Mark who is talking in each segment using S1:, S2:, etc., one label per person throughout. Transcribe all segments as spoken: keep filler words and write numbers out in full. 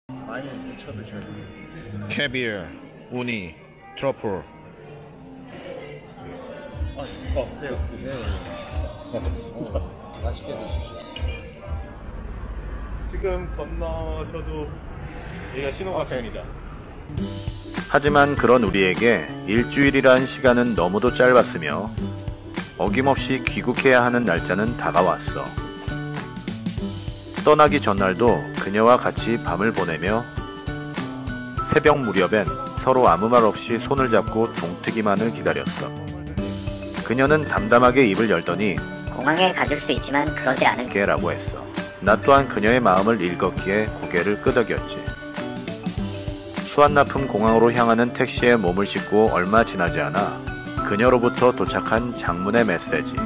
S1: 많이 쳐드셔야 돼요.
S2: 캐비어, 우니, 트러플.
S1: 아, 어, 네. 네. 맛있게 드십시오.
S3: 지금 건너셔도 여기가 신호가 됩니다.
S2: 하지만 그런 우리에게 일주일이란 시간은 너무도 짧았으며 어김없이 귀국해야 하는 날짜는 다가왔어. 떠나기 전날도 그녀와 같이 밤을 보내며 새벽 무렵엔 서로 아무 말 없이 손을 잡고 동트기만을 기다렸어. 그녀는 담담하게 입을 열더니
S4: 공항에 가줄 수 있지만 그러지 않을
S2: 게 라고 했어. 나 또한 그녀의 마음을 읽었기에 고개를 끄덕였지. 수완나품 공항으로 향하는 택시에 몸을 싣고 얼마 지나지 않아 그녀로부터 도착한 장문의 메시지.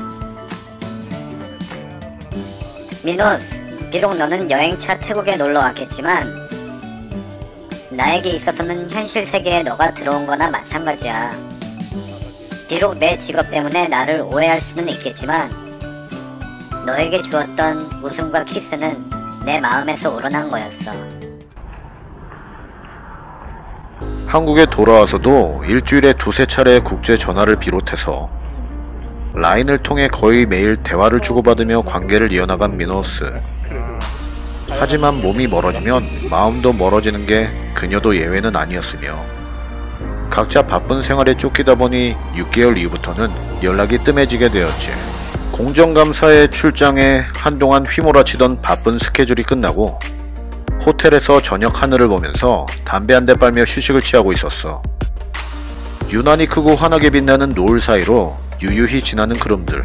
S4: 미노스, 비록 너는 여행차 태국에 놀러 왔겠지만 나에게 있어서는 현실 세계에 너가 들어온 거나 마찬가지야. 비록 내 직업 때문에 나를 오해할 수는 있겠지만 너에게 주었던 웃음과 키스는 내 마음에서 우러난 거였어.
S2: 한국에 돌아와서도 일주일에 두세 차례 국제 전화를 비롯해서 라인을 통해 거의 매일 대화를 주고받으며 관계를 이어나간 미노스. 하지만 몸이 멀어지면 마음도 멀어지는 게 그녀도 예외는 아니었으며 각자 바쁜 생활에 쫓기다 보니 육 개월 이후부터는 연락이 뜸해지게 되었지. 공정감사의 출장에 한동안 휘몰아치던 바쁜 스케줄이 끝나고 호텔에서 저녁 하늘을 보면서 담배 한 대 빨며 휴식을 취하고 있었어. 유난히 크고 환하게 빛나는 노을 사이로 유유히 지나는 구름들.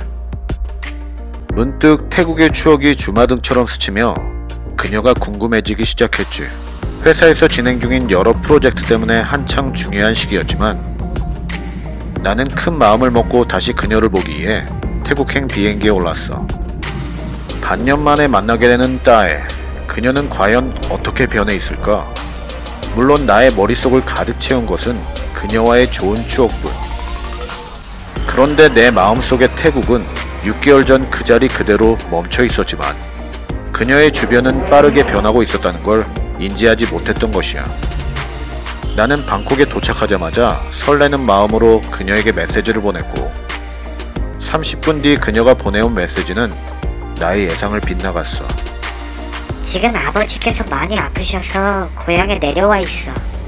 S2: 문득 태국의 추억이 주마등처럼 스치며 그녀가 궁금해지기 시작했지. 회사에서 진행 중인 여러 프로젝트 때문에 한창 중요한 시기였지만 나는 큰 마음을 먹고 다시 그녀를 보기 위해 태국행 비행기에 올랐어. 반년 만에 만나게 되는 따에 그녀는 과연 어떻게 변해 있을까? 물론 나의 머릿속을 가득 채운 것은 그녀와의 좋은 추억뿐. 그런데 내 마음속의 태국은 육 개월 전 그 자리 그대로 멈춰 있었지만 그녀의 주변은 빠르게 변하고 있었다는 걸 인지하지 못했던 것이야. 나는 방콕에 도착하자마자 설레는 마음으로 그녀에게 메시지를 보냈고 삼십 분 뒤 그녀가 보내온 메시지는 나의 예상을 빗나갔어.
S4: 지금 아버지께서 많이 아프셔서 고향에 내려와 있어.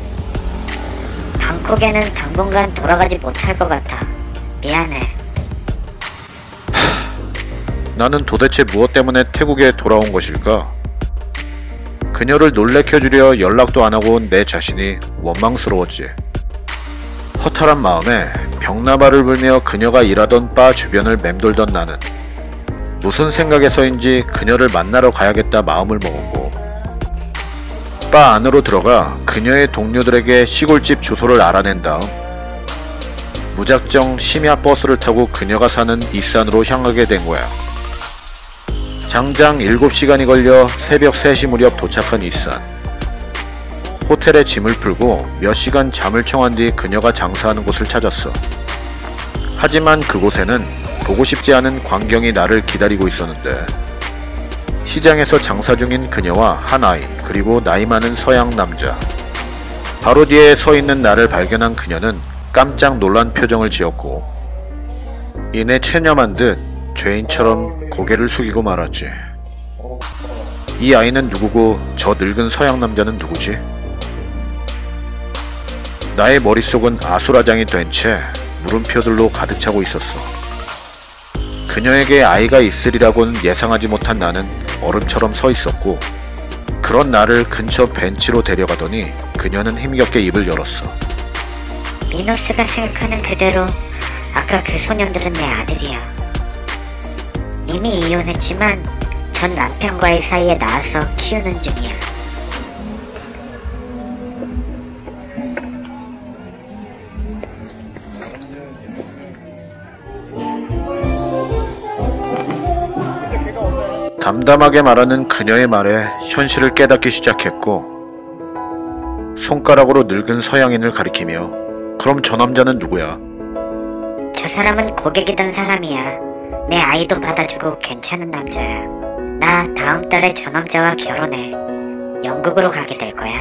S4: 방콕에는 당분간 돌아가지 못할 것 같아. 미안해.
S2: 나는 도대체 무엇 때문에 태국에 돌아온 것일까? 그녀를 놀래켜주려 연락도 안하고 온 내 자신이 원망스러웠지. 허탈한 마음에 벽나발을 불며 그녀가 일하던 바 주변을 맴돌던 나는 무슨 생각에서인지 그녀를 만나러 가야겠다 마음을 먹었고 바 안으로 들어가 그녀의 동료들에게 시골집 주소를 알아낸 다음 무작정 심야 버스를 타고 그녀가 사는 이산으로 향하게 된 거야. 장장 일곱 시간이 걸려 새벽 세 시 무렵 도착한 이산. 호텔에 짐을 풀고 몇 시간 잠을 청한 뒤 그녀가 장사하는 곳을 찾았어. 하지만 그곳에는 보고 싶지 않은 광경이 나를 기다리고 있었는데 시장에서 장사 중인 그녀와 한 아이 그리고 나이 많은 서양 남자. 바로 뒤에 서 있는 나를 발견한 그녀는 깜짝 놀란 표정을 지었고 이내 체념한 듯 죄인처럼 고개를 숙이고 말았지. 이 아이는 누구고 저 늙은 서양 남자는 누구지? 나의 머릿속은 아수라장이 된 채 물음표들로 가득 차고 있었어. 그녀에게 아이가 있으리라고는 예상하지 못한 나는 얼음처럼 서 있었고 그런 나를 근처 벤치로 데려가더니 그녀는 힘겹게 입을 열었어.
S4: 미노스가 생각하는 그대로 아까 그 소년들은 내 아들이야. 이미 이혼했지만 전 남편과의 사이에 나와서 키우는 중이야.
S2: 담담하게 말하는 그녀의 말에 현실을 깨닫기 시작했고 손가락으로 늙은 서양인을 가리키며 그럼 저 남자는 누구야?
S4: 저 사람은 고객이던 사람이야. 내 아이도 받아주고 괜찮은 남자야. 나 다음 달에 저 남자와 결혼해. 영국으로 가게 될 거야.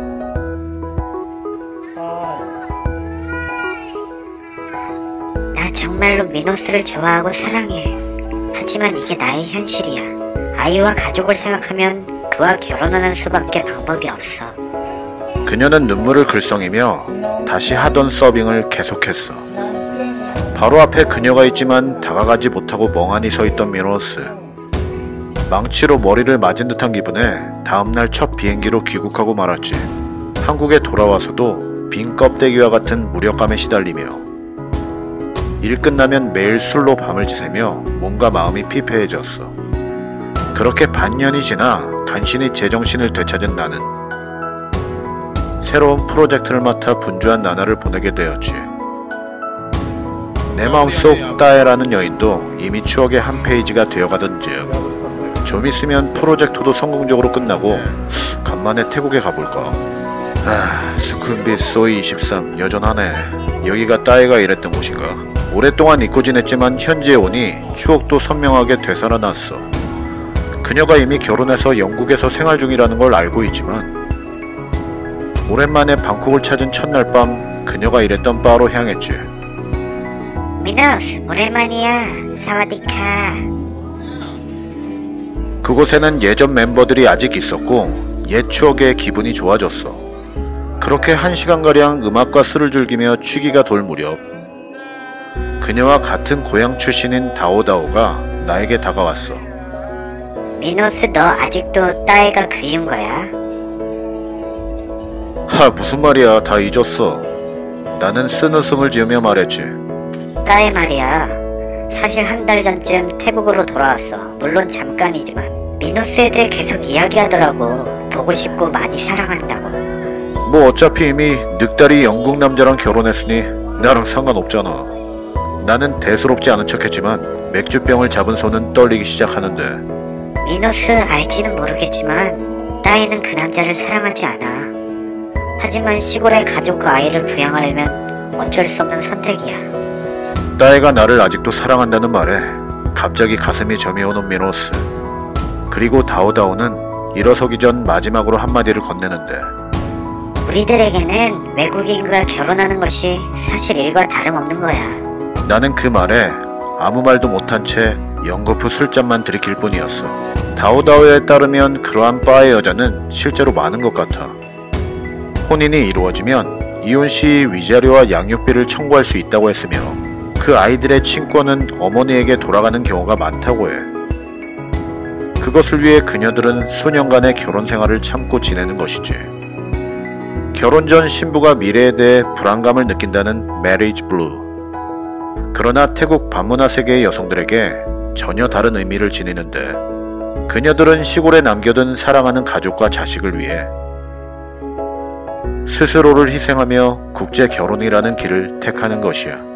S4: 나 정말로 미노스를 좋아하고 사랑해. 하지만 이게 나의 현실이야. 아이와 가족을 생각하면 그와 결혼하는 수밖에 방법이 없어.
S2: 그녀는 눈물을 글썽이며 다시 하던 서빙을 계속했어. 바로 앞에 그녀가 있지만 다가가지 못하고 멍하니 서있던 미노스. 망치로 머리를 맞은 듯한 기분에 다음날 첫 비행기로 귀국하고 말았지. 한국에 돌아와서도 빈 껍데기와 같은 무력감에 시달리며 일 끝나면 매일 술로 밤을 지새며 몸과 마음이 피폐해졌어. 그렇게 반년이 지나 간신히 제정신을 되찾은 나는 새로운 프로젝트를 맡아 분주한 나날을 보내게 되었지. 내 마음속 따에라는 여인도 이미 추억의 한 페이지가 되어가던 즈음 좀 있으면 프로젝트도 성공적으로 끝나고 간만에 태국에 가볼까. 아, 수쿤빗 소이 이십삼 여전하네. 여기가 따에가 일했던 곳인가. 오랫동안 잊고 지냈지만 현지에 오니 추억도 선명하게 되살아났어. 그녀가 이미 결혼해서 영국에서 생활 중이라는 걸 알고 있지만 오랜만에 방콕을 찾은 첫날 밤 그녀가 일했던 바로 향했지.
S4: 미노스, 오랜만이야. 사와디카.
S2: 그곳에는 예전 멤버들이 아직 있었고 옛 추억에 기분이 좋아졌어. 그렇게 한 시간가량 음악과 술을 즐기며 취기가 돌 무렵 그녀와 같은 고향 출신인 다오다오가 나에게 다가왔어.
S4: 미노스, 너 아직도 따에가 그리운 거야?
S2: 하, 무슨 말이야. 다 잊었어. 나는 쓴웃음을 지으며 말했지.
S4: 따에 말이야. 사실 한 달 전쯤 태국으로 돌아왔어. 물론 잠깐이지만. 미노스에 대해 계속 이야기하더라고. 보고 싶고 많이 사랑한다고.
S2: 뭐 어차피 이미 늑다리 영국 남자랑 결혼했으니 나랑 상관없잖아. 나는 대수롭지 않은 척했지만 맥주병을 잡은 손은 떨리기 시작하는데.
S4: 미노스, 알지는 모르겠지만 따에는 그 남자를 사랑하지 않아. 하지만 시골의 가족과 아이를 부양하려면 어쩔 수 없는 선택이야.
S2: 따에가 나를 아직도 사랑한다는 말에 갑자기 가슴이 저미오는 미노스. 그리고 다오다오는 일어서기 전 마지막으로 한마디를 건네는데,
S4: 우리들에게는 외국인과 결혼하는 것이 사실 일과 다름없는 거야.
S2: 나는 그 말에 아무 말도 못한 채 연거푸 술잔만 들이킬 뿐이었어. 다오다오에 따르면 그러한 바의 여자는 실제로 많은 것 같아. 혼인이 이루어지면 이혼 시 위자료와 양육비를 청구할 수 있다고 했으며 그 아이들의 친권은 어머니에게 돌아가는 경우가 많다고 해. 그것을 위해 그녀들은 수년간의 결혼 생활을 참고 지내는 것이지. 결혼 전 신부가 미래에 대해 불안감을 느낀다는 marriage blue. 그러나 태국 반문화 세계의 여성들에게 전혀 다른 의미를 지니는데, 그녀들은 시골에 남겨둔 사랑하는 가족과 자식을 위해 스스로를 희생하며 국제 결혼이라는 길을 택하는 것이야.